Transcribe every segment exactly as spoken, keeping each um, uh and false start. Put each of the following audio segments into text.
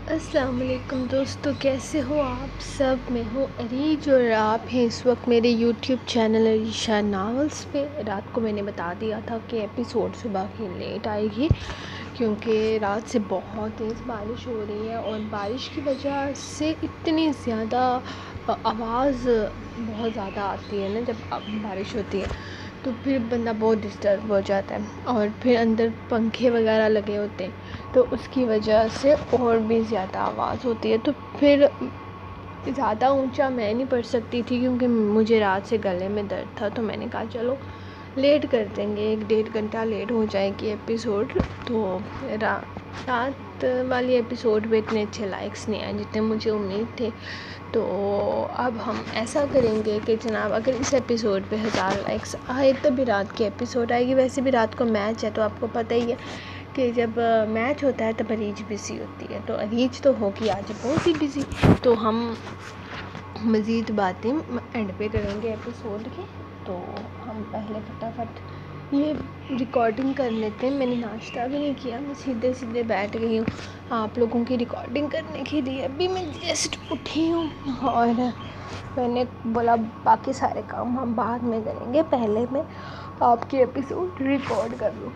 السلام علیکم دوستو، کیسے ہو آپ سب؟ میں ہوں عریج اور آپ ہیں اس وقت میرے یوٹیوب چینل عریشہ ناولز پہ۔ رات کو میں نے بتا دیا تھا کہ ایپیسوڈ صبح کی لیٹ آئے گی کیونکہ رات سے بہت تیز بارش ہو رہی ہے، اور بارش کی وجہ سے اتنی زیادہ آواز بہت زیادہ آتی ہے نا جب بارش ہوتی ہے، تو پھر بندہ بہت ڈسٹرب ہو جاتا ہے، اور پھر اندر پنکھے وغیرہ لگے ہوتے ہیں تو اس کی وجہ سے اور بھی زیادہ آواز ہوتی ہے۔ تو پھر زیادہ اونچا میں نہیں پڑھ سکتی تھی کیونکہ مجھے رات سے گلے میں درد تھا، تو میں نے کہا چلو لیٹ کر دیں گے، ایک ڈیڑھ گھنٹہ لیٹ ہو جائے گی ایپیسوڈ۔ تو رات والی ایپیسوڈ پہ اتنے اچھے لائکس نہیں آئے جتنے مجھے امید تھے، تو اب ہم ایسا کریں گے کہ جناب اگر اس ایپیسوڈ پہ ہزار لائکس آئے تو بھی رات کی ایپیسوڈ آئے گی۔ ویسے بھی رات کو میچ ہے تو آپ کو پتہ ہی ہے کہ جب میچ ہوتا ہے تب عریج بزی ہوتی ہے، تو عریج تو ہوگی آج بہت ہی بزی، تو ہم مزید باتیں اینڈ پہ کریں گے ایپیسوڈ کی۔ تو ہم پہلے فٹافٹ یہ ریکارڈنگ کر لیتے ہیں۔ میں نے ناشتہ بھی نہیں کیا، میں سیدھے سیدھے بیٹھ گئی ہوں آپ لوگوں کی ریکارڈنگ کرنے کے لیے۔ ابھی میں جسٹ اٹھی ہوں اور میں نے بولا باقی سارے کام ہم بعد میں کریں گے، پہلے میں آپ کی ایپیسوڈ ریکارڈ کر لوں۔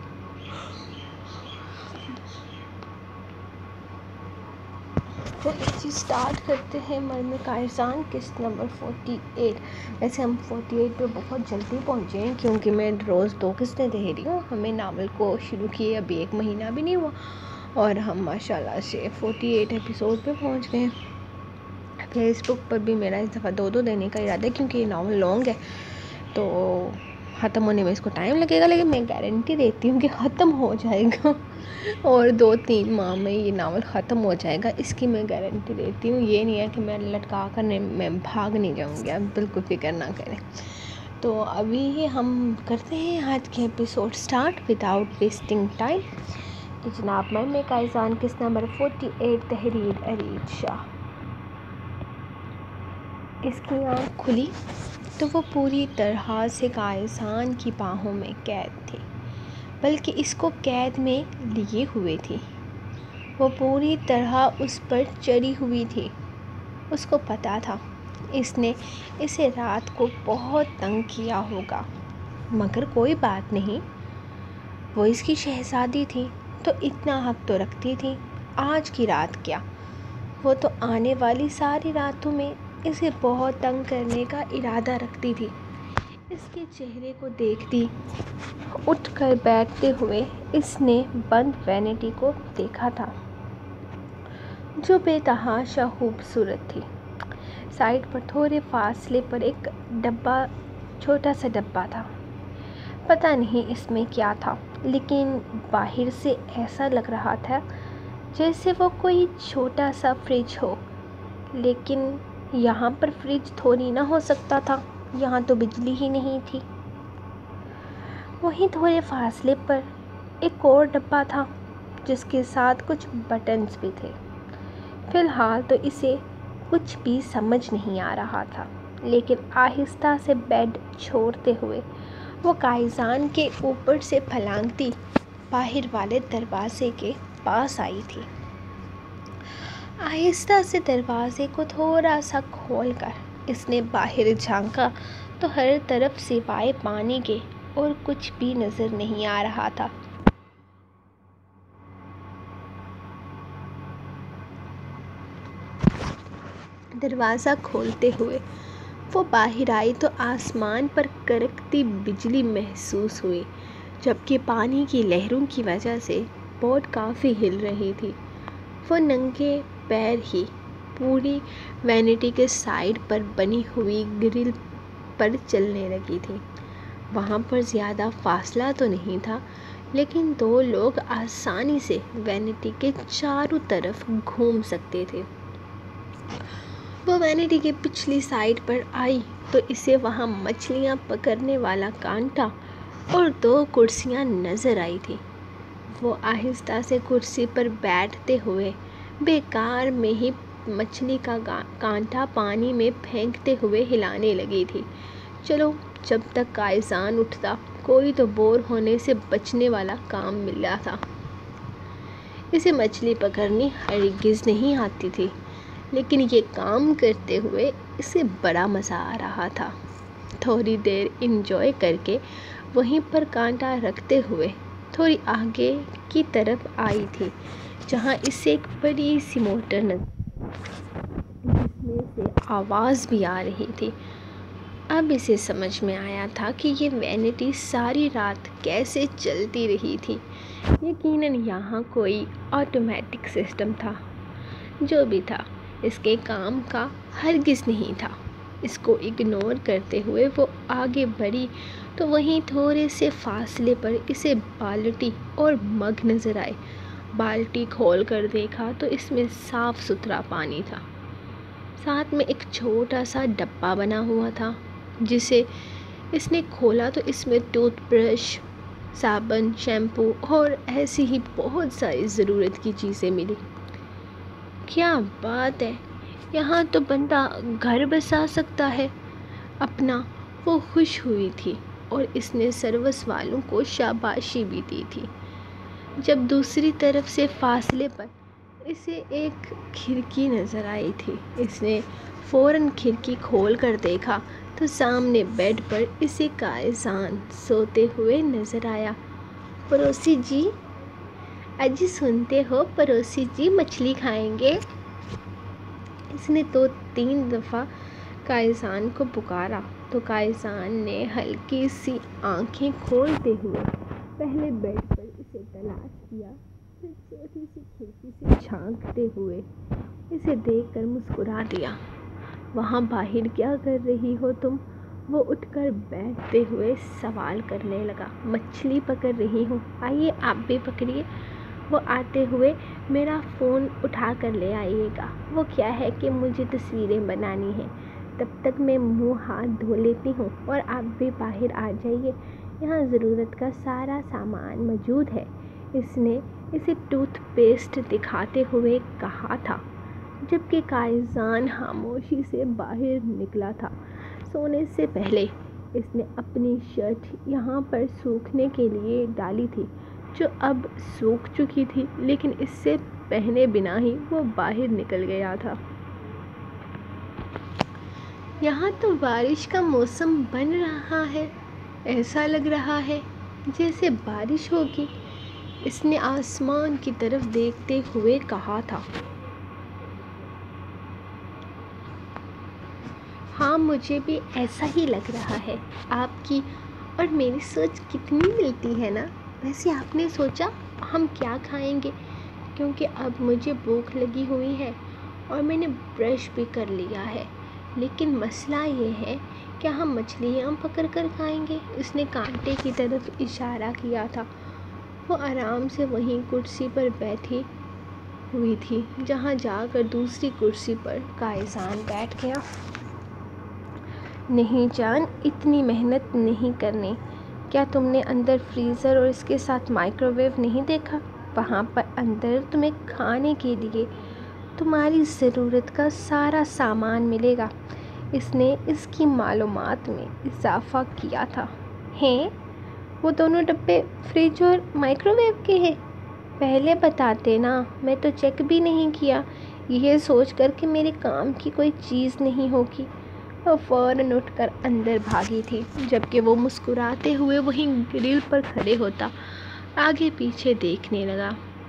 تو جی اسٹارٹ کرتے ہیں مرم کائرسان قسط نمبر فورٹی ایٹ۔ ویسے ہم فورٹی ایٹ پہ بہت جلدی پہنچے ہیں کیونکہ میں روز دو قسطیں دے رہی ہوں۔ ہمیں ناول کو شروع کیے ابھی ایک مہینہ بھی نہیں ہوا اور ہم ماشاءاللہ سے فورٹی ایٹ ایپیسوڈ پہ پہنچ گئے ہیں۔ فیس بک پر بھی میرا اس دفعہ دو دو دینے کا ارادہ ہے کیونکہ یہ ناول لانگ ہے، تو ختم ہونے میں اس کو ٹائم لگے گا، لیکن میں گارنٹی دیتی ہوں کہ ختم ہو جائے گا اور دو تین ماہ میں یہ ناول ختم ہو جائے گا، اس کی میں گارنٹی دیتی ہوں۔ یہ نہیں ہے کہ میں لٹکا کر میں بھاگ نہیں جاؤں گی، آپ بالکل فکر نہ کریں۔ تو ابھی ہم کرتے ہیں آج کے episode start without wasting time. تو جناب مرم کائرسان قسط نمبر فورٹی ایٹ، تحریر عریج شاہ۔ اس کی آنکھ کھلی تو وہ پوری طرح سے کائرسان کی باہوں میں قید تھی، بلکہ اس کو قید میں لیے ہوئے تھی۔ وہ پوری طرح اس پر چڑھی ہوئی تھی۔ اس کو پتہ تھا اس نے اسے رات کو بہت تنگ کیا ہوگا، مگر کوئی بات نہیں، وہ اس کی شہزادی تھی تو اتنا حق تو رکھتی تھی۔ آج کی رات کیا، وہ تو آنے والی ساری راتوں میں اسے بہت تنگ کرنے کا ارادہ رکھتی تھی۔ اس کے چہرے کو دیکھتی اٹھ کر بیٹھتے ہوئے اس نے بند وینٹی کو دیکھا تھا جو بے تحاشا خوبصورت تھی۔ سائڈ پر تھوڑے فاصلے پر ایک ڈبہ، چھوٹا سا ڈبہ تھا۔ پتہ نہیں اس میں کیا تھا، لیکن باہر سے ایسا لگ رہا تھا جیسے وہ کوئی چھوٹا سا فریج ہو، لیکن یہاں پر فریج تھوڑی نہ ہو سکتا تھا، یہاں تو بجلی ہی نہیں تھی۔ وہیں تھوڑے فاصلے پر ایک اور ڈبہ تھا جس کے ساتھ کچھ بٹنز بھی تھے۔ فی الحال تو اسے کچھ بھی سمجھ نہیں آ رہا تھا، لیکن آہستہ سے بیڈ چھوڑتے ہوئے وہ کائرسان کے اوپر سے پھلانگتی باہر والے دروازے کے پاس آئی تھی۔ آہستہ سے دروازے کو تھوڑا سا کھول کر اس نے باہر جھانکا تو ہر طرف سوائے پانی کے اور کچھ بھی نظر نہیں آ رہا تھا۔ دروازہ کھولتے ہوئے وہ باہر آئی تو آسمان پر کڑکتی بجلی محسوس ہوئی، جبکہ پانی کی لہروں کی وجہ سے بوٹ کافی ہل رہی تھی۔ وہ ننگے پیر ہی پوری وینٹی کے سائڈ پر بنی ہوئی گرل پر چلنے لگی تھی۔ وہاں پر زیادہ فاصلہ تو نہیں تھا، لیکن دو لوگ آسانی سے وینٹی کے چاروں طرف گھوم سکتے تھے۔ وہ وینٹی کے پچھلی سائڈ پر آئی تو اسے وہاں مچھلیاں پکڑنے والا کانٹا اور دو کرسیاں نظر آئی تھیں۔ وہ آہستہ سے کرسی پر بیٹھتے ہوئے بیکار میں ہی مچھلی کا کانٹا پانی میں پھینکتے ہوئے ہلانے لگی تھی۔ چلو جب تک کائرسان اٹھتا کوئی تو بور ہونے سے بچنے والا کام ملا تھا۔ اسے مچھلی پکڑنی ہرگز نہیں آتی تھی، لیکن یہ کام کرتے ہوئے اسے بڑا مزہ آ رہا تھا۔ تھوڑی دیر انجوائے کر کے وہیں پر کانٹا رکھتے ہوئے تھوڑی آگے کی طرف آئی تھی، جہاں اسے ایک بڑی سی موٹر نظر جس میں سے آواز بھی آ رہی تھی۔ اب اسے سمجھ میں آیا تھا کہ یہ وینٹی ساری رات کیسے چلتی رہی تھی۔ یقیناً یہاں کوئی آٹومیٹک سسٹم تھا۔ جو بھی تھا اس کے کام کا ہرگز نہیں تھا۔ اس کو اگنور کرتے ہوئے وہ آگے بڑھی تو وہیں تھوڑے سے فاصلے پر اسے بالٹی اور مگ نظر آئے۔ بالٹی کھول کر دیکھا تو اس میں صاف ستھرا پانی تھا، ساتھ میں ایک چھوٹا سا ڈبہ بنا ہوا تھا جسے اس نے کھولا تو اس میں ٹوتھ برش، صابن، شیمپو اور ایسی ہی بہت ساری ضرورت کی چیزیں ملی۔ کیا بات ہے، یہاں تو بندہ گھر بسا سکتا ہے اپنا، وہ خوش ہوئی تھی اور اس نے سروس والوں کو شاباشی بھی دی تھی۔ جب دوسری طرف سے فاصلے پر اسے ایک کھڑکی نظر آئی تھی، اس نے فوراً کھڑکی کھول کر دیکھا تو سامنے بیڈ پر اسے قائزان سوتے ہوئے نظر آیا۔ پڑوسی جی، اجی سنتے ہو پڑوسی جی مچھلی کھائیں گے؟ اس نے تو تین دفعہ قائزان کو پکارا تو قائزان نے ہلکی سی آنکھیں کھولتے ہوئے پہلے بیڈ پر اسے تلاش کیا، پھر چھوٹی سی کھڑکی سے جھانکتے ہوئے اسے دیکھ کر مسکرا دیا۔ وہاں باہر کیا کر رہی ہو تم؟ وہ اٹھ کر بیٹھتے ہوئے سوال کرنے لگا۔ مچھلی پکڑ رہی ہوں، آئیے آپ بھی پکڑیے۔ وہ آتے ہوئے میرا فون اٹھا کر لے آئیے گا۔ وہ کیا ہے کہ مجھے تصویریں بنانی ہیں، تب تک میں منہ ہاتھ دھو لیتی ہوں اور آپ بھی باہر آ جائیے، یہاں ضرورت کا سارا سامان موجود ہے۔ اس نے اسے ٹوتھ پیسٹ دکھاتے ہوئے کہا تھا، جبکہ قائزان خاموشی سے باہر نکلا تھا۔ سونے سے پہلے اس نے اپنی شرٹ یہاں پر سوکھنے کے لیے ڈالی تھی، جو اب سوکھ چکی تھی، لیکن اس سے پہنے بنا ہی وہ باہر نکل گیا تھا۔ یہاں تو بارش کا موسم بن رہا ہے، ایسا لگ رہا ہے جیسے بارش ہوگی، اس نے آسمان کی طرف دیکھتے ہوئے کہا تھا۔ ہاں مجھے بھی ایسا ہی لگ رہا ہے، آپ کی اور میری سوچ کتنی ملتی ہے نا۔ ویسے آپ نے سوچا ہم کیا کھائیں گے؟ کیونکہ اب مجھے بھوک لگی ہوئی ہے اور میں نے برش بھی کر لیا ہے، لیکن مسئلہ یہ ہے کہ ہم مچھلیاں پکڑ کر کھائیں گے۔ اس نے کانٹے کی طرف اشارہ کیا تھا۔ وہ آرام سے وہیں کرسی پر بیٹھی ہوئی تھی جہاں جا کر دوسری کرسی پر قائزان بیٹھ گیا۔ نہیں جان، اتنی محنت نہیں کرنی۔ کیا تم نے اندر فریزر اور اس کے ساتھ مائکرو ویو نہیں دیکھا؟ وہاں پر اندر تمہیں کھانے کے لیے تمہاری ضرورت کا سارا سامان ملے گا۔ اس نے اس کی معلومات میں اضافہ کیا تھا۔ ہیں، وہ دونوں ڈبے فریج اور مائکرو ویو کے ہیں؟ پہلے بتاتے نا، میں تو چیک بھی نہیں کیا، یہ سوچ کر کہ میرے کام کی کوئی چیز نہیں ہوگی۔ وہ فوراً اٹھ کر اندر بھاگی تھی، جبکہ وہ مسکراتے ہوئے وہیں گرل پر کھڑے ہوتا آگے پیچھے دیکھنے لگا۔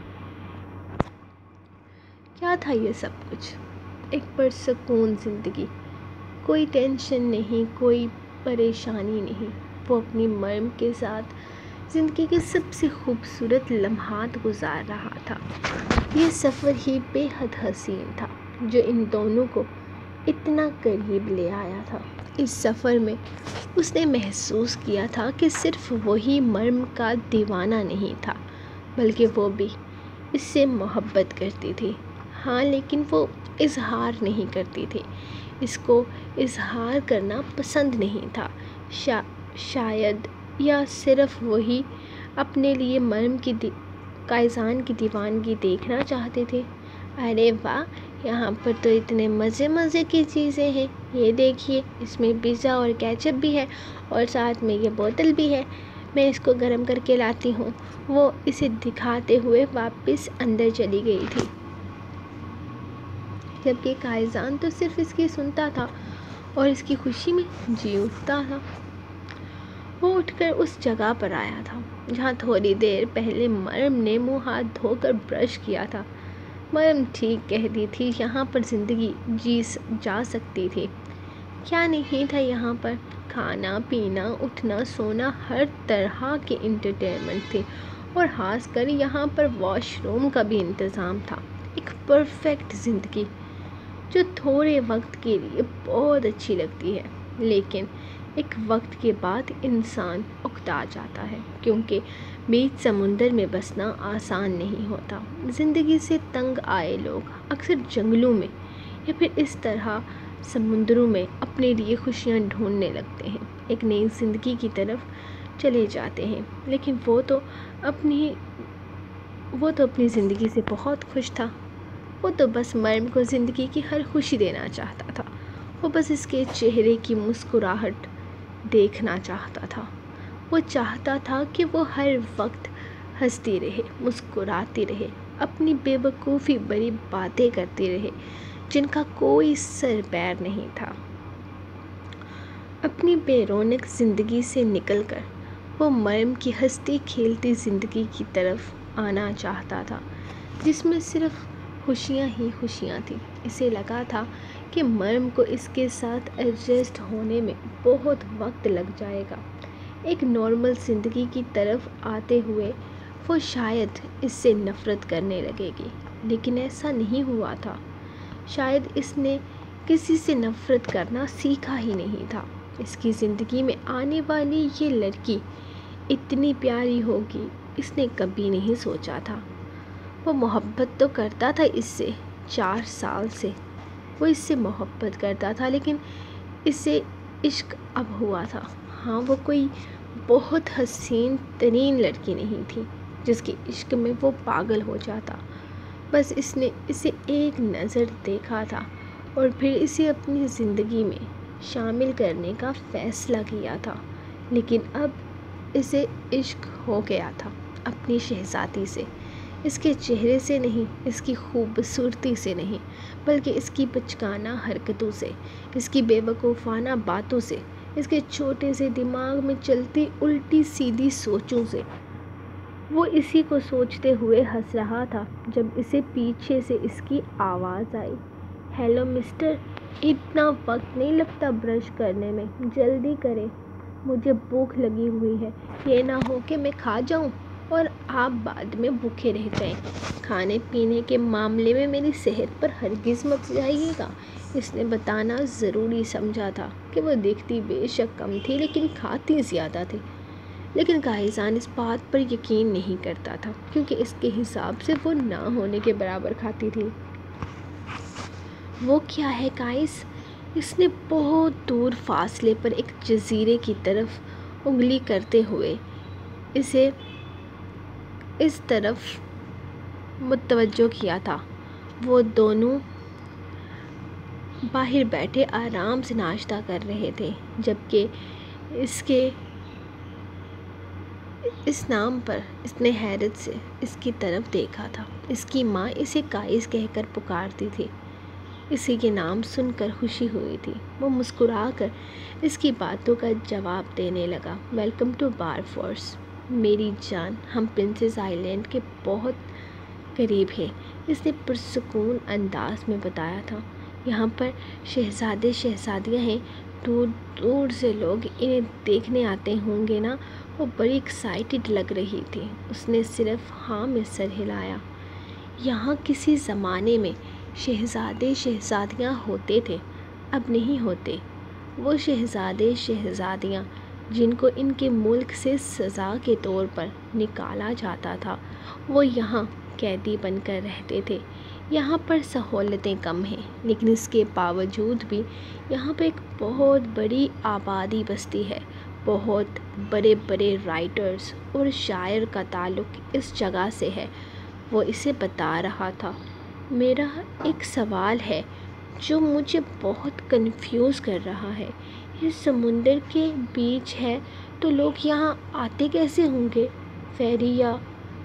کیا تھا یہ سب کچھ؟ ایک پرسکون زندگی، کوئی ٹینشن نہیں، کوئی پریشانی نہیں۔ وہ اپنی مرم کے ساتھ زندگی کے سب سے خوبصورت لمحات گزار رہا تھا۔ یہ سفر ہی بے حد حسین تھا جو ان دونوں کو اتنا قریب لے آیا تھا۔ اس سفر میں اس نے محسوس کیا تھا کہ صرف وہی مرم کا دیوانہ نہیں تھا، بلکہ وہ بھی اس سے محبت کرتی تھی۔ ہاں، لیکن وہ اظہار نہیں کرتی تھی، اس کو اظہار کرنا پسند نہیں تھا۔ شا شاید یا صرف وہی اپنے لیے مرم کی دی... قائزان کی دیوانگی دیکھنا چاہتے تھے۔ ارے واہ، یہاں پر تو اتنے مزے مزے کی چیزیں ہیں، یہ دیکھیے، اس میں پیزا اور کیچپ بھی ہے اور ساتھ میں یہ بوتل بھی ہے۔ میں اس کو گرم کر کے لاتی ہوں۔ وہ اسے دکھاتے ہوئے واپس اندر چلی گئی تھی، جبکہ کائزان تو صرف اس کی سنتا تھا اور اس کی خوشی میں جی اٹھتا تھا۔ وہ اٹھ کر اس جگہ پر آیا تھا جہاں تھوڑی دیر پہلے مریم نے منہ ہاتھ دھو کر برش کیا تھا۔ مریم ٹھیک کہتی تھی، یہاں پر زندگی جی جا سکتی تھی۔ کیا نہیں تھا یہاں پر؟ کھانا پینا اٹھنا سونا، ہر طرح کے انٹرٹینمنٹ تھے، اور خاص کر یہاں پر واش روم کا بھی انتظام تھا۔ ایک پرفیکٹ زندگی جو تھوڑے وقت کے لیے بہت اچھی لگتی ہے، لیکن ایک وقت کے بعد انسان اکتا جاتا ہے، کیونکہ بیچ سمندر میں بسنا آسان نہیں ہوتا۔ زندگی سے تنگ آئے لوگ اکثر جنگلوں میں یا پھر اس طرح سمندروں میں اپنے لیے خوشیاں ڈھونڈنے لگتے ہیں، ایک نئی زندگی کی طرف چلے جاتے ہیں۔ لیکن وہ تو اپنی وہ تو اپنی زندگی سے بہت خوش تھا۔ وہ تو بس مریم کو زندگی کی ہر خوشی دینا چاہتا تھا۔ وہ بس اس کے چہرے کی مسکراہٹ دیکھنا چاہتا تھا۔ وہ چاہتا تھا کہ وہ ہر وقت ہنستی رہے، مسکراتی رہے، اپنی بے وقوفی بڑی باتیں کرتی رہے جن کا کوئی سر پیر نہیں تھا۔ اپنی بے رونق زندگی سے نکل کر وہ مریم کی ہنستی کھیلتی زندگی کی طرف آنا چاہتا تھا، جس میں صرف خوشیاں ہی خوشیاں تھیں۔ اسے لگا تھا کہ مریم کو اس کے ساتھ ایڈجسٹ ہونے میں بہت وقت لگ جائے گا۔ ایک نارمل زندگی کی طرف آتے ہوئے وہ شاید اس سے نفرت کرنے لگے گی، لیکن ایسا نہیں ہوا تھا۔ شاید اس نے کسی سے نفرت کرنا سیکھا ہی نہیں تھا۔ اس کی زندگی میں آنے والی یہ لڑکی اتنی پیاری ہوگی، اس نے کبھی نہیں سوچا تھا۔ وہ محبت تو کرتا تھا اس سے، چار سال سے وہ اس سے محبت کرتا تھا، لیکن اس سے عشق اب ہوا تھا۔ ہاں، وہ کوئی بہت حسین ترین لڑکی نہیں تھی جس کے عشق میں وہ پاگل ہو جاتا۔ بس اس نے اسے ایک نظر دیکھا تھا اور پھر اسے اپنی زندگی میں شامل کرنے کا فیصلہ کیا تھا، لیکن اب اسے عشق ہو گیا تھا اپنی شہزادی سے۔ اس کے چہرے سے نہیں، اس کی خوبصورتی سے نہیں، بلکہ اس کی بچگانہ حرکتوں سے، اس کی بے وقوفانہ باتوں سے، اس کے چھوٹے سے دماغ میں چلتی الٹی سیدھی سوچوں سے۔ وہ اسی کو سوچتے ہوئے ہنس رہا تھا جب اسے پیچھے سے اس کی آواز آئی، ہیلو مسٹر، اتنا وقت نہیں لگتا برش کرنے میں، جلدی کریں، مجھے بھوک لگی ہوئی ہے، یہ نہ ہو کہ میں کھا جاؤں اور آپ بعد میں بھوکے رہ جائیں۔ کھانے پینے کے معاملے میں میری صحت پر ہرگز مت جائیے گا۔ اس نے بتانا ضروری سمجھا تھا کہ وہ دیکھتی بے شک کم تھی لیکن کھاتی زیادہ تھی، لیکن کائزان اس بات پر یقین نہیں کرتا تھا، کیونکہ اس کے حساب سے وہ نہ ہونے کے برابر کھاتی تھی۔ وہ کیا ہے کائز؟ اس نے بہت دور فاصلے پر ایک جزیرے کی طرف انگلی کرتے ہوئے اسے اس طرف متوجہ کیا تھا۔ وہ دونوں باہر بیٹھے آرام سے ناشتہ کر رہے تھے، جبکہ اس کے اس نام پر اس نے حیرت سے اس کی طرف دیکھا تھا۔ اس کی ماں اسے کائز کہہ کر پکارتی تھی۔ اسی کے نام سن کر خوشی ہوئی تھی۔ وہ مسکرا کر اس کی باتوں کا جواب دینے لگا، ویلکم ٹو بار فورس میری جان، ہم پرنسس آئی لینڈ کے بہت قریب ہیں، اس نے پرسکون انداز میں بتایا تھا۔ یہاں پر شہزادے شہزادیاں ہیں، دور دور سے لوگ انہیں دیکھنے آتے ہوں گے نا؟ وہ بڑی ایکسائٹڈ لگ رہی تھی۔ اس نے صرف ہاں میں سر ہلایا۔ یہاں کسی زمانے میں شہزادے شہزادیاں ہوتے تھے، اب نہیں ہوتے۔ وہ شہزادے شہزادیاں جن کو ان کے ملک سے سزا کے طور پر نکالا جاتا تھا، وہ یہاں قیدی بن کر رہتے تھے۔ یہاں پر سہولتیں کم ہیں، لیکن اس کے باوجود بھی یہاں پہ ایک بہت بڑی آبادی بستی ہے۔ بہت بڑے بڑے رائٹرز اور شاعر کا تعلق اس جگہ سے ہے، وہ اسے بتا رہا تھا۔ میرا ایک سوال ہے جو مجھے بہت کنفیوز کر رہا ہے، یہ سمندر کے بیچ ہے تو لوگ یہاں آتے کیسے ہوں گے؟ فیری یا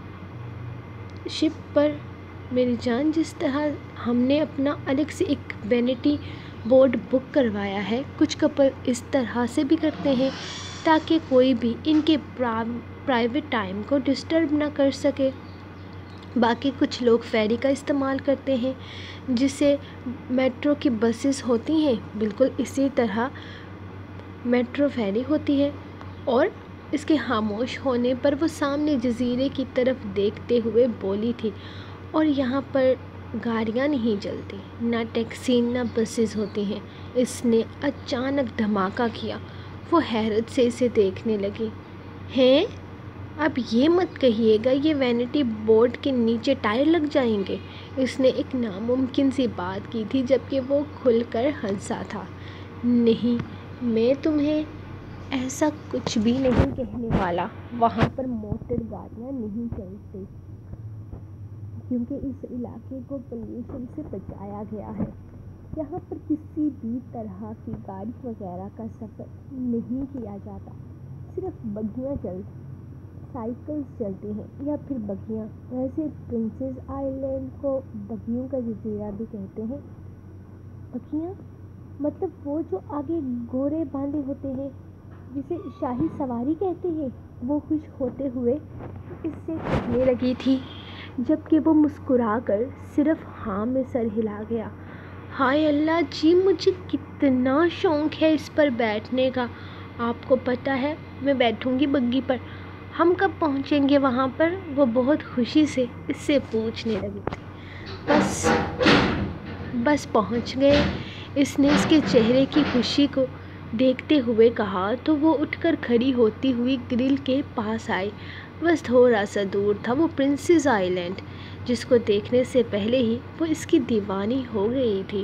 شپ پر؟ میری جان، جس طرح ہم نے اپنا الگ سے ایک وینٹی بورڈ بک کروایا ہے، کچھ کپل اس طرح سے بھی کرتے ہیں تاکہ کوئی بھی ان کے پرائیویٹ ٹائم کو ڈسٹرب نہ کر سکے۔ باقی کچھ لوگ فیری کا استعمال کرتے ہیں جسے میٹرو کی بسز ہوتی ہیں، بالکل اسی طرح میٹرو فیری ہوتی ہے۔ اور اس کے خاموش ہونے پر وہ سامنے جزیرے کی طرف دیکھتے ہوئے بولی تھی، اور یہاں پر گاڑیاں نہیں چلتی، نہ ٹیکسی نہ بسز ہوتی ہیں۔ اس نے اچانک دھماکہ کیا۔ وہ حیرت سے اسے دیکھنے لگی۔ ہیں؟ اب یہ مت کہیے گا یہ وینٹی بورڈ کے نیچے ٹائر لگ جائیں گے؟ اس نے ایک ناممکن سی بات کی تھی جبکہ وہ کھل کر ہنسا تھا۔ نہیں، میں تمہیں ایسا کچھ بھی نہیں کہنے والا۔ وہاں پر موٹر گاڑیاں نہیں چلتی کیونکہ اس علاقے کو پلیوشن سے بچایا گیا ہے۔ یہاں پر کسی بھی طرح کی گاڑی وغیرہ کا سفر نہیں کیا جاتا، صرف بگیاں چلتی سائیکلز چلتی ہیں یا پھر بگیاں۔ ویسے پرنسز آئی لینڈ کو بگیوں کا جزیرہ بھی کہتے ہیں۔ بگیاں مطلب وہ جو آگے گھوڑے باندھے ہوتے ہیں، جسے شاہی سواری کہتے ہیں۔ وہ خوش ہوتے ہوئے اس سے کہنے لگی تھی جبکہ وہ مسکرا کر صرف ہاں میں سر ہلا گیا۔ ہائے اللہ جی، مجھے کتنا شوق ہے اس پر بیٹھنے کا۔ آپ کو پتہ ہے میں بیٹھوں گی بگی پر۔ ہم کب پہنچیں گے وہاں پر؟ وہ بہت خوشی سے اس سے پوچھنے لگی تھی۔ بس بس پہنچ گئے، اس نے اس کے چہرے کی خوشی کو دیکھتے ہوئے کہا تو وہ اٹھ کر کھڑی ہوتی ہوئی گرل کے پاس آئی۔ بس تھوڑا سا دور تھا وہ پرنسز آئی لینڈ، جس کو دیکھنے سے پہلے ہی وہ اس کی دیوانی ہو گئی تھی۔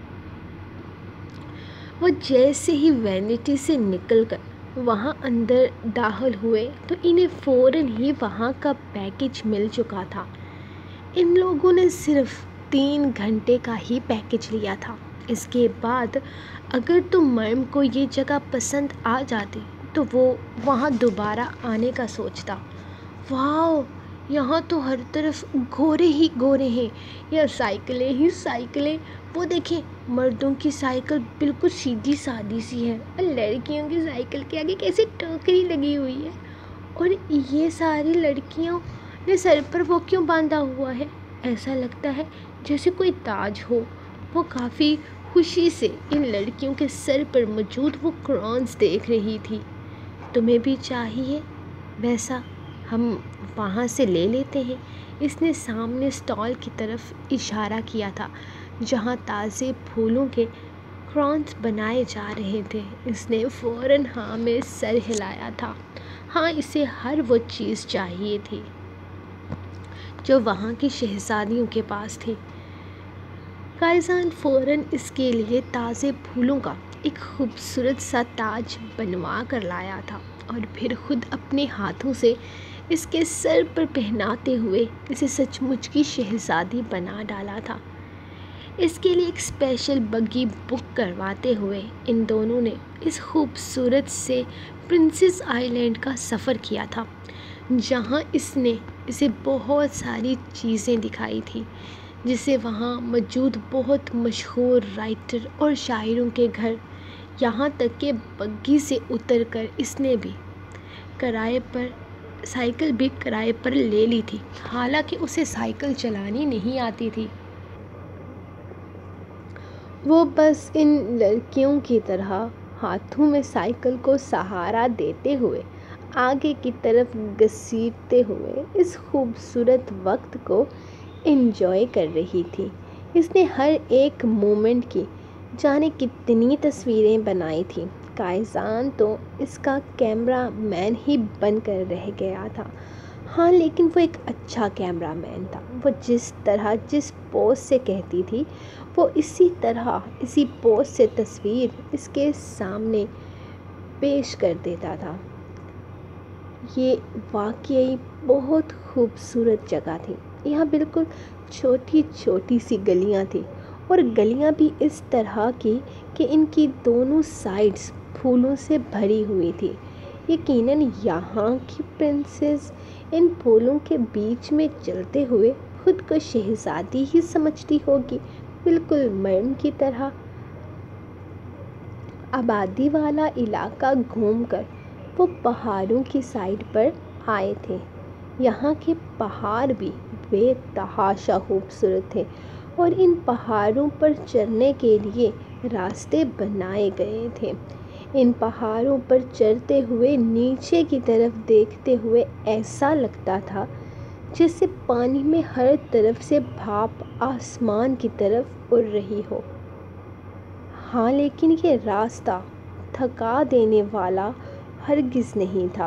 وہ جیسے ہی وینٹی سے نکل کر وہاں اندر داخل ہوئے تو انہیں فوراً ہی وہاں کا پیکیج مل چکا تھا۔ ان لوگوں نے صرف تین گھنٹے کا ہی پیکیج لیا تھا۔ اس کے بعد اگر تو مرم کو یہ جگہ پسند آ جاتی تو وہ وہاں دوبارہ آنے کا سوچتا۔ واؤ، یہاں تو ہر طرف گھوڑے ہی گھوڑے ہیں یا سائیکلیں ہی سائیکلیں۔ وہ دیکھیں، مردوں کی سائیکل بالکل سیدھی سادی سی ہے اور لڑکیوں کی سائیکل کے آگے کیسے ٹوکری لگی ہوئی ہے۔ اور یہ ساری لڑکیوں نے سر پر وہ کیوں باندھا ہوا ہے؟ ایسا لگتا ہے جیسے کوئی تاج ہو۔ وہ کافی خوشی سے ان لڑکیوں کے سر پر موجود وہ کرونز دیکھ رہی تھی۔ تمہیں بھی چاہیے ویسا؟ ہم وہاں سے لے لیتے ہیں۔ اس نے سامنے اسٹال کی طرف اشارہ کیا تھا جہاں تازے پھولوں کے کرونز بنائے جا رہے تھے۔ اس نے فوراً ہاں میں سر ہلایا تھا۔ ہاں، اسے ہر وہ چیز چاہیے تھی جو وہاں کی شہزادیوں کے پاس تھی۔ قائزان فوراً اس کے لیے تازے پھولوں کا ایک خوبصورت سا تاج بنوا کر لایا تھا اور پھر خود اپنے ہاتھوں سے اس کے سر پر پہناتے ہوئے اسے سچ مچ کی شہزادی بنا ڈالا تھا۔ اس کے لیے ایک اسپیشل بگی بک کرواتے ہوئے ان دونوں نے اس خوبصورت سے پرنسز آئی لینڈ کا سفر کیا تھا، جہاں اس نے اسے بہت ساری چیزیں دکھائی تھی جسے وہاں موجود بہت مشہور رائٹر اور شاعروں کے گھر، یہاں تک کہ بگی سے اتر کر اس نے بھی کرائے پر سائیکل بھی کرائے پر لے لی تھی، حالانکہ اسے سائیکل چلانی نہیں آتی تھی۔ وہ بس ان لڑکیوں کی طرح ہاتھوں میں سائیکل کو سہارا دیتے ہوئے آگے کی طرف گھسیٹتے ہوئے اس خوبصورت وقت کو انجوائے کر رہی تھی۔ اس نے ہر ایک مومنٹ کی جانے کتنی تصویریں بنائی تھیں۔ قائزان تو اس کا کیمرہ مین ہی بن کر رہ گیا تھا۔ ہاں، لیکن وہ ایک اچھا کیمرہ مین تھا۔ وہ جس طرح جس پوز سے کہتی تھی وہ اسی طرح اسی پوز سے تصویر اس کے سامنے پیش کر دیتا تھا۔ یہ واقعی بہت خوبصورت جگہ تھی۔ یہاں بالکل چھوٹی چھوٹی سی گلیاں تھیں اور گلیاں بھی اس طرح کی کہ ان کی دونوں سائڈز پھولوں سے بھری ہوئی تھی۔ یقیناً یہاں کی پرنسس ان پھولوں کے بیچ میں چلتے ہوئے خود کو شہزادی ہی سمجھتی ہوگی، بالکل مریم کی طرح۔ آبادی والا علاقہ گھوم کر وہ پہاڑوں کی سائڈ پر آئے تھے۔ یہاں کے پہاڑ بھی بے تحاشا خوبصورت تھے اور ان پہاڑوں پر چڑھنے کے لیے راستے بنائے گئے تھے۔ ان پہاڑوں پر چڑھتے ہوئے نیچے کی طرف دیکھتے ہوئے ایسا لگتا تھا جیسے پانی میں ہر طرف سے بھاپ آسمان کی طرف اڑ رہی ہو۔ ہاں، لیکن یہ راستہ تھکا دینے والا ہرگز نہیں تھا۔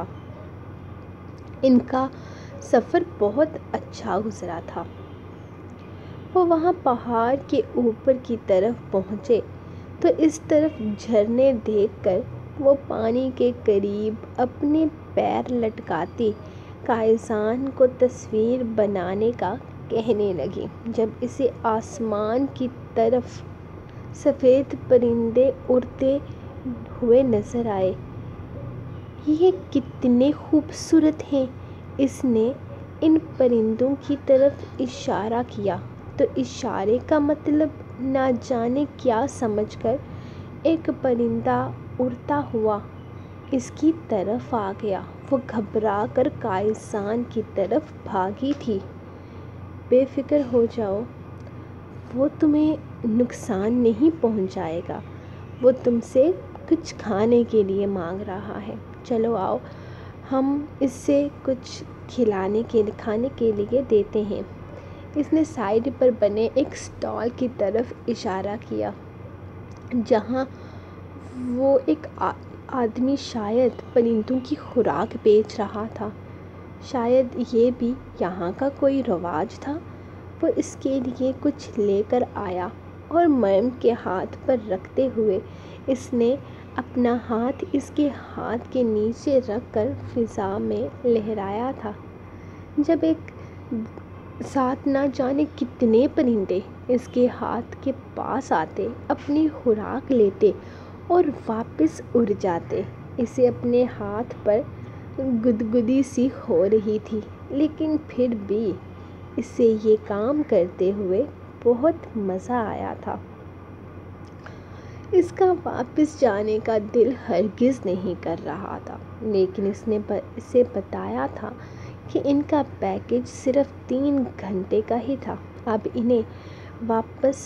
ان کا سفر بہت اچھا گزرا تھا۔ وہ وہاں پہاڑ کے اوپر کی طرف پہنچے تو اس طرف جھرنے دیکھ کر وہ پانی کے قریب اپنے پیر لٹکاتی کائسان کو تصویر بنانے کا کہنے لگی۔ جب اسے آسمان کی طرف سفید پرندے اڑتے ہوئے نظر آئے، یہ کتنے خوبصورت ہیں! اس نے ان پرندوں کی طرف اشارہ کیا تو اشارے کا مطلب نہ جانے کیا سمجھ کر ایک پرندہ اڑتا ہوا اس کی طرف آ گیا۔ وہ گھبرا کر کائسان کی طرف بھاگی تھی۔ بے فکر ہو جاؤ، وہ تمہیں نقصان نہیں پہنچائے گا۔ وہ تم سے کچھ کھانے کے لیے مانگ رہا ہے۔ چلو آؤ، ہم اس سے کچھ کھلانے کے کھانے کے لیے دیتے ہیں۔ اس نے سائڈ پر بنے ایک اسٹال کی طرف اشارہ کیا جہاں وہ ایک آدمی شاید پرندوں کی خوراک بیچ رہا تھا۔ شاید یہ بھی یہاں کا کوئی رواج تھا۔ وہ اس کے لیے کچھ لے کر آیا اور مریم کے ہاتھ پر رکھتے ہوئے اس نے اپنا ہاتھ اس کے ہاتھ کے نیچے رکھ کر فضا میں لہرایا تھا۔ جب ایک ساتھ نہ جانے کتنے پرندے اس کے ہاتھ کے پاس آتے، اپنی خوراک لیتے اور واپس اڑ جاتے۔ اسے اپنے ہاتھ پر گدگدی سی ہو رہی تھی، لیکن پھر بھی اسے یہ کام کرتے ہوئے بہت مزہ آیا تھا۔ اس کا واپس جانے کا دل ہرگز نہیں کر رہا تھا، لیکن اس نے اسے بتایا تھا کہ ان کا پیکیج صرف تین گھنٹے کا ہی تھا۔ اب انہیں واپس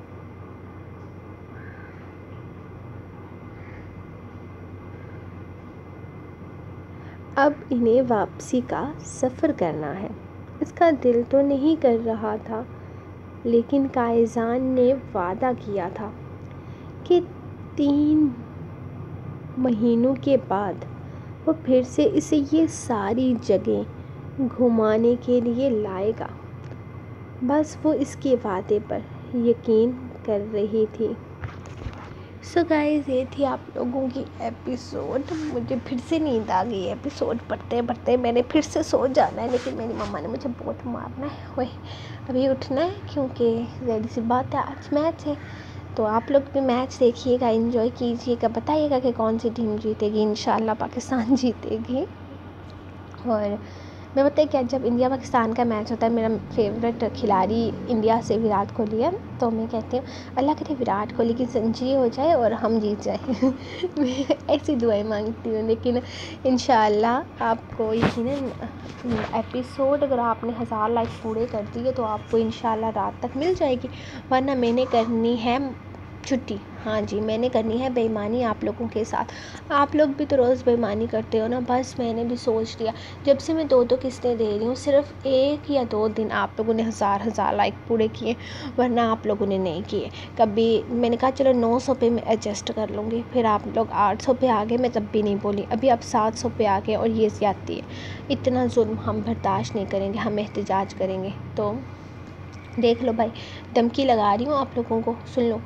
اب انہیں واپسی کا سفر کرنا ہے۔ اس کا دل تو نہیں کر رہا تھا، لیکن کائسان نے وعدہ کیا تھا کہ تین مہینوں کے بعد وہ پھر سے اسے یہ ساری جگہیں گھمانے کے لیے لائے گا۔ بس وہ اس کے وعدے پر یقین کر رہی تھی۔ سو گائز، یہ تھی آپ لوگوں کی ایپیسوڈ۔ مجھے پھر سے نیند آ گئی ہے ایپیسوڈ پڑھتے پڑھتے۔ میں نے پھر سے سو جانا ہے، لیکن میری مما نے مجھے بہت مارنا ہے۔ وہی ابھی اٹھنا ہے کیونکہ ظاہر سی بات ہے آج میچ ہے، تو آپ لوگ بھی میچ دیکھیے گا، انجوائے کیجیے گا، بتائیے گا کہ کون سی ٹیم جیتے گی۔ انشاءاللہ پاکستان جیتے گی۔ اور میں بتائیں کیا، جب انڈیا پاکستان کا میچ ہوتا ہے، میرا فیوریٹ کھلاڑی انڈیا سے وراٹ کوہلی ہے، تو میں کہتی ہوں اللہ کرے وراٹ کوہلی کی سنچری ہو جائے اور ہم جیت جائیں۔ میں ایسی دعائیں مانگتی ہوں، لیکن انشاءاللہ آپ کو یقیناً ایپیسوڈ اگر آپ نے ہزار لائک پورے کر دیے تو آپ کو انشاءاللہ رات تک مل جائے گی، ورنہ میں نے کرنی ہے چھٹی۔ ہاں جی، میں نے کرنی ہے بے ایمانی آپ لوگوں کے ساتھ۔ آپ لوگ بھی تو روز بے ایمانی کرتے ہو نا، بس میں نے بھی سوچ لیا جب سے میں دو دو قسطیں دے رہی ہوں، صرف ایک یا دو دن آپ لوگوں نے ہزار ہزار لائک پورے کیے، ورنہ آپ لوگوں نے نہیں کیے۔ کبھی میں نے کہا چلو نو سو پہ میں ایڈجسٹ کر لوں گی، پھر آپ لوگ آٹھ سو پہ آ گئے، میں تب بھی نہیں بولی، ابھی آپ سات سو پہ آ گئے، اور یہ زیادتی ہے۔ اتنا ظلم ہم برداشت نہیں کریں گے، ہم احتجاج کریں گے۔ تو دیکھ لو بھائی، دھمکی لگا رہی ہوں آپ لوگوں کو، سن لو،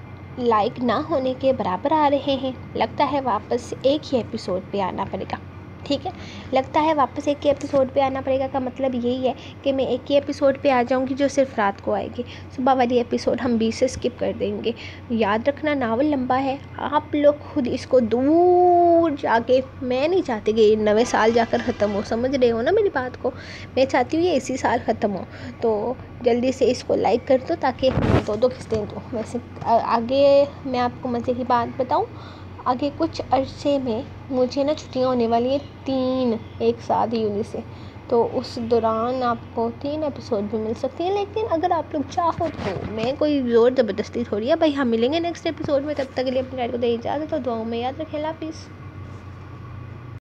لائک نہ ہونے کے برابر آ رہے ہیں، لگتا ہے واپس ایک ہی ایپیسوڈ پہ آنا پڑے گا۔ ٹھیک ہے. لگتا ہے واپس ایک ہی ایپیسوڈ پہ آنا پڑے گا کا مطلب یہی ہے کہ میں ایک ہی ایپیسوڈ پہ آ جاؤں گی جو صرف رات کو آئے گی. صبح والی ایپیسوڈ ہم بیچ سے اسکپ کر دیں گے. یاد رکھنا ناول لمبا ہے, آپ لوگ خود اس کو دور جا کے, میں نہیں چاہتی کہ نویں سال جا کر ختم ہو, سمجھ رہے ہو نا میری بات کو, میں چاہتی ہوں یہ اسی سال ختم ہو. تو جلدی سے اس کو لائک کر دو تاکہ دو دو قسطیں دو. ویسے آگے میں آپ کو مزے کی بات بتاؤں, آگے کچھ عرصے میں مجھے نا چھٹیاں ہونے والی ہیں تین ایک ساتھ ہی انہیں سے, تو اس دوران آپ کو تین ایپیسوڈ بھی مل سکتی ہیں. لیکن اگر آپ لوگ چاہو تو, میں کوئی زور زبردستی تھوڑی ہے بھائی, ہم ملیں گے نیکسٹ ایپیسوڈ میں. تب تک کے لیے اپنی ڈائٹ کو دے اجازت, تو دعاؤں میں یاد رکھیں. اللہ حافظ.